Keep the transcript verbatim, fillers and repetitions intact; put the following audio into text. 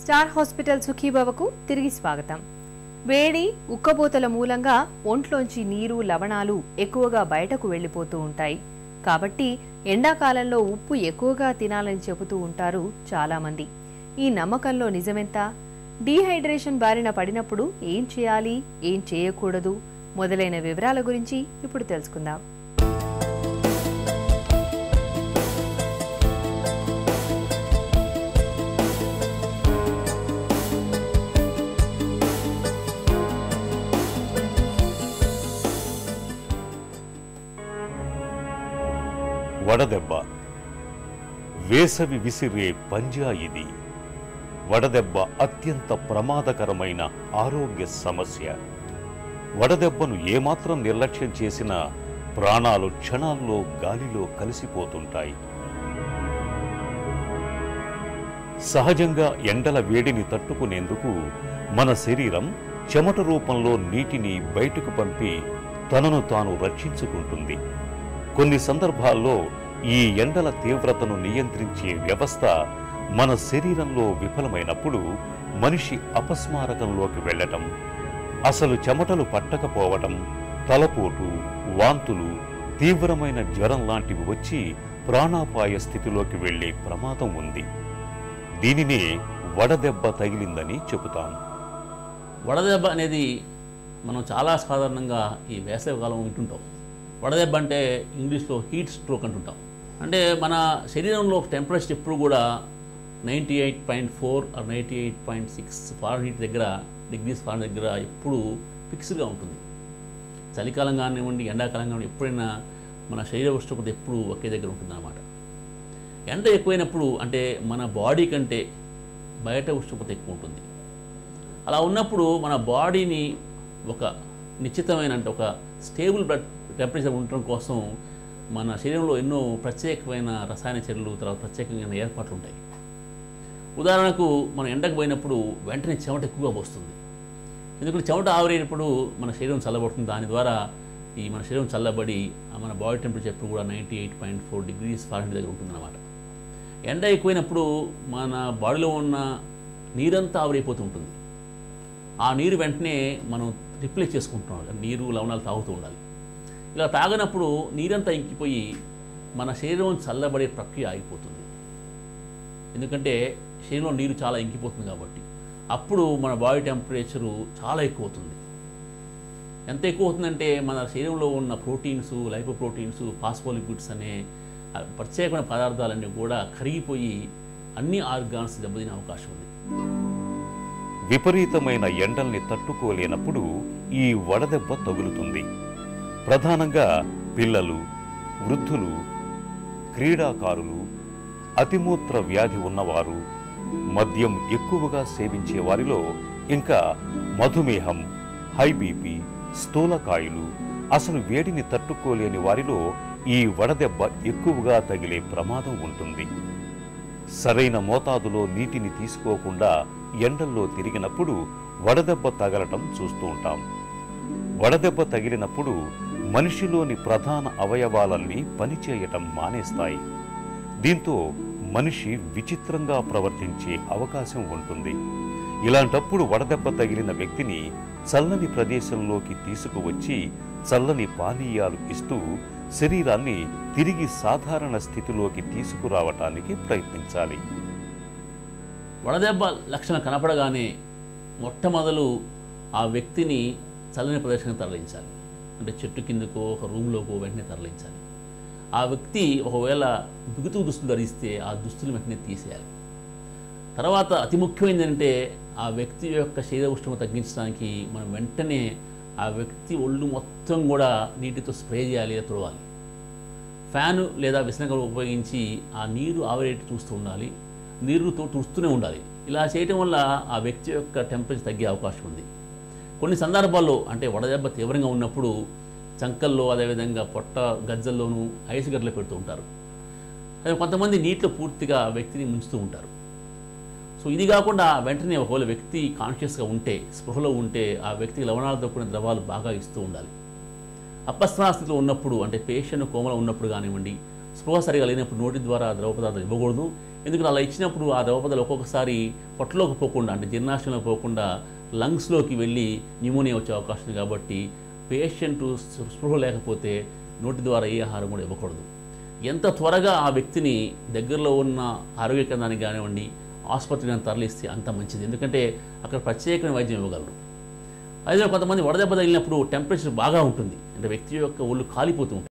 Star hospital సుఖీభవకు తిరిగి స్వాగతం. వేడి ఉక్కబోతల మూలంగా ఒంట్లోంచి నీరు లవణాలు ఎక్కువగా బయటకు వెళ్లిపోతూ ఉంటాయి. కాబట్టి ఎండాకాలంలో ఉప్పు ఎక్కువగా తినాలని చెబుతూ ఉంటారు చాలా మంది. ఈ నమ్మకంలో నిజమెంత? డీహైడ్రేషన్ బారిన పడినప్పుడు ఏం చేయాలి, ఏం చేయకూడదు మొదలైన వివరాల గురించి ఇప్పుడు తెలుసుకుందాం. వడదెబ్బ వేసవి విసిరే పంజా ఇది. వడదెబ్బ అత్యంత ప్రమాదకరమైన ఆరోగ్య సమస్య. వడదెబ్బను ఏమాత్రం నిర్లక్ష్యం చేసినా ప్రాణాలు క్షణాల్లో గాలిలో కలిసిపోతుంటాయి. సహజంగా ఎండల వేడిని తట్టుకునేందుకు మన శరీరం చెమట రూపంలో నీటిని బయటకు పంపి తనను తాను రక్షించుకుంటుంది. కొన్ని సందర్భాల్లో ఈ ఎండల తీవ్రతను నియంత్రించే వ్యవస్థ మన శరీరంలో విఫలమైనప్పుడు మనిషి అపస్మారకంలోకి వెళ్లటం, అసలు చెమటలు పట్టకపోవటం, తలపోటు, వాంతులు, తీవ్రమైన జ్వరం లాంటివి వచ్చి ప్రాణాపాయ స్థితిలోకి వెళ్లే ప్రమాదం ఉంది. దీనినే వడదెబ్బ తగిలిందని చెబుతాం. వడదెబ్బ అనేది మనం చాలా సాధారణంగా ఈ వేసవికాలం వింటుంటాం. వడదెబ్బ అంటే ఇంగ్లీష్లో హీట్ స్ట్రోక్ అంటుంటాం. అంటే మన శరీరంలో టెంపరేచర్ ఎప్పుడు కూడా ninety eight point four or ninety eight point six Fahrenheit దగ్గర డిగ్రీస్ ఫారెన్ దగ్గర ఎప్పుడు ఫిక్స్డ్గా ఉంటుంది. చలికాలం కానివ్వండి, ఎండాకాలం కానివ్వండి, ఎప్పుడైనా మన శరీర ఉష్ణోగ్రత ఎప్పుడు ఒకే దగ్గర ఉంటుందన్నమాట. ఎండ ఎక్కువైనప్పుడు అంటే మన బాడీ కంటే బయట ఉష్ణోగ్రత ఎక్కువ ఉంటుంది. అలా ఉన్నప్పుడు మన బాడీని ఒక నిశ్చితమైన అంటే ఒక స్టేబుల్ బ్లడ్ టెంపరేచర్ ఉండటం కోసం మన శరీరంలో ఎన్నో ప్రత్యేకమైన రసాయన చర్యలు, తర్వాత ప్రత్యేకమైన ఏర్పాట్లు ఉంటాయి. ఉదాహరణకు మనం ఎండకు పోయినప్పుడు వెంటనే చెమట ఎక్కువగా పోస్తుంది. ఎందుకంటే చెమట ఆవిరైనప్పుడు మన శరీరం చల్లబడుతుంది. దాని ద్వారా ఈ మన శరీరం చల్లబడి మన బాడీ టెంపరేచర్ ఎప్పుడు కూడా ninety eight point four degrees Fahrenheit దగ్గర ఉంటుందన్నమాట. ఎండ ఎక్కువైనప్పుడు మన బాడీలో ఉన్న నీరంతా ఆవిరైపోతూ ఉంటుంది. ఆ నీరు వెంటనే మనం రిప్లేస్ చేసుకుంటున్నాం. నీరు లవణాలు తాగుతూ ఉండాలి. ఇలా తాగనప్పుడు నీరంతా ఇంకిపోయి మన శరీరం చల్లబడే ప్రక్రియ ఆగిపోతుంది. ఎందుకంటే శరీరంలో నీరు చాలా ఇంకిపోతుంది కాబట్టి అప్పుడు మన బాడీ టెంపరేచరు చాలా ఎక్కువ అవుతుంది. ఎంత ఎక్కువ అవుతుందంటే మన శరీరంలో ఉన్న ప్రోటీన్స్, లైపో ప్రోటీన్స్, ఫాస్ఫోలిపిడ్స్ అనే ప్రత్యేకమైన పదార్థాలన్నీ కూడా కరిగిపోయి అన్ని ఆర్గాన్స్ దెబ్బతినే అవకాశం ఉంది. విపరీతమైన ఎండల్ని తట్టుకోలేనప్పుడు ఈ వడదెబ్బ తగులుతుంది. ప్రధానంగా పిల్లలు, వృద్ధులు, క్రీడాకారులు, అతిమూత్ర వ్యాధి ఉన్నవారు, మద్యం ఎక్కువగా సేవించే వారిలో, ఇంకా మధుమేహం, హై బీపీ, స్థూలకాయులు, అసలు వేడిని తట్టుకోలేని వారిలో ఈ వడదెబ్బ ఎక్కువగా తగిలే ప్రమాదం ఉంటుంది. సరైన మోతాదులో నీటిని తీసుకోకుండా ఎండల్లో తిరిగినప్పుడు వడదెబ్బ తగలటం చూస్తూ ఉంటాం. వడదెబ్బ తగిలినప్పుడు మనిషిలోని ప్రధాన అవయవాలన్నీ పనిచేయటం మానేస్తాయి. దీంతో మనిషి విచిత్రంగా ప్రవర్తించే అవకాశం ఉంటుంది. ఇలాంటప్పుడు వడదెబ్బ తగిలిన వ్యక్తిని చల్లని ప్రదేశంలోకి తీసుకువచ్చి చల్లని పానీయాలు ఇస్తూ శరీరాన్ని తిరిగి సాధారణ స్థితిలోకి తీసుకురావటానికి ప్రయత్నించాలి. వడదెబ్బ లక్షణం కనపడగానే మొట్టమొదలు ఆ వ్యక్తిని చల్లని ప్రదేశానికి తరలించాలి. అంటే చెట్టు కిందకో ఒక రూమ్లోకో వెంటనే తరలించాలి. ఆ వ్యక్తి ఒకవేళ బిగుతు దుస్తులు ధరిస్తే ఆ దుస్తులు వెంటనే తీసేయాలి. తర్వాత అతి ముఖ్యమైనది అంటే ఆ వ్యక్తి యొక్క శరీర ఉష్ణోగ్రత తగ్గించడానికి మనం వెంటనే ఆ వ్యక్తి ఒళ్ళు మొత్తం కూడా నీటితో స్ప్రే చేయాలి, లేదా తుడవాలి. ఫ్యాను లేదా విసనగలు ఉపయోగించి ఆ నీరు ఆవిరేటి చూస్తూ ఉండాలి, నీరుతో తుడుస్తూనే ఉండాలి. ఇలా చేయటం వల్ల ఆ వ్యక్తి యొక్క టెంపరేచర్ తగ్గే అవకాశం ఉంది. కొన్ని సందర్భాల్లో అంటే వడదెబ్బ తీవ్రంగా ఉన్నప్పుడు చంకల్లో, అదేవిధంగా పొట్ట గజ్జల్లోనూ ఐసు గడ్డలు పెడుతూ ఉంటారు. అదే కొంతమంది నీటిలో పూర్తిగా వ్యక్తిని ముంచుతూ ఉంటారు. సో ఇది కాకుండా వెంటనే ఒకవేళ వ్యక్తి కాన్షియస్గా ఉంటే, స్పృహలో ఉంటే ఆ వ్యక్తికి లవణాలతో కూడిన ద్రవాలు బాగా ఇస్తూ ఉండాలి. అపస్మార స్థితిలో ఉన్నప్పుడు అంటే పేషెంట్ కోమలో ఉన్నప్పుడు కానివ్వండి, స్పృహ సరిగా లేనప్పుడు నోటి ద్వారా ద్రవ పదార్థాలు ఇవ్వకూడదు. ఎందుకంటే అలా ఇచ్చినప్పుడు ఆ ద్రవ పదార్థాలు ఒక్కొక్కసారి పొట్టలోకి పోకుండా అంటే జీర్ణాశయంలో పోకుండా లంగ్స్లోకి వెళ్ళి న్యూమోనియా వచ్చే అవకాశం ఉంది. కాబట్టి పేషెంట్ స్పృహ లేకపోతే నోటి ద్వారా ఏ ఆహారం కూడా ఇవ్వకూడదు. ఎంత త్వరగా ఆ వ్యక్తిని దగ్గరలో ఉన్న ఆరోగ్య కేంద్రానికి కానివ్వండి, ఆసుపత్రికి కానీ తరలిస్తే అంత మంచిది. ఎందుకంటే అక్కడ ప్రత్యేకమైన వైద్యం ఇవ్వగలరు. అయితే కొంతమంది వడదెబ్బ తగిలినప్పుడు టెంపరేచర్ బాగా ఉంటుంది, అంటే వ్యక్తి యొక్క ఒళ్ళు కాలిపోతూ ఉంటుంది.